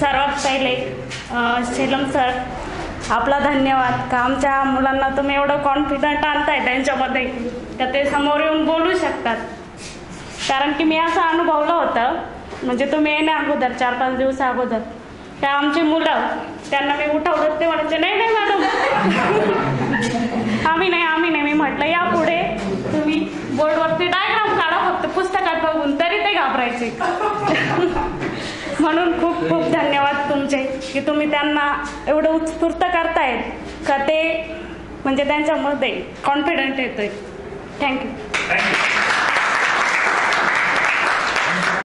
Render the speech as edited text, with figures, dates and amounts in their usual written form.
सर्वात पहिले शेलम सर आपला धन्यवाद का आमच्या मुलांना तुम्ही एवढं कॉन्फिडंट आणताय त्यांच्यामध्ये का ते समोर येऊन बोलू शकतात. कारण की मी असं अनुभवलं होतं, म्हणजे तुम्ही येण्या अगोदर 4-5 दिवस अगोदर त्या आमची मुलं त्यांना मी उठवलं ते म्हणायचे नाही नाही मॅडम आम्ही नाही. मी म्हटलं या पुढे तुम्ही बोर्डवरती डायग्राम काढा, फक्त पुस्तकात बघून, तरी ते घाबरायचे. म्हणून खूप खूप धन्यवाद तुमचे की तुम्ही त्यांना एवढं उत्स्फूर्त करतायत का ते म्हणजे त्यांच्यामध्ये कॉन्फिडंट येतोय. थँक्यू.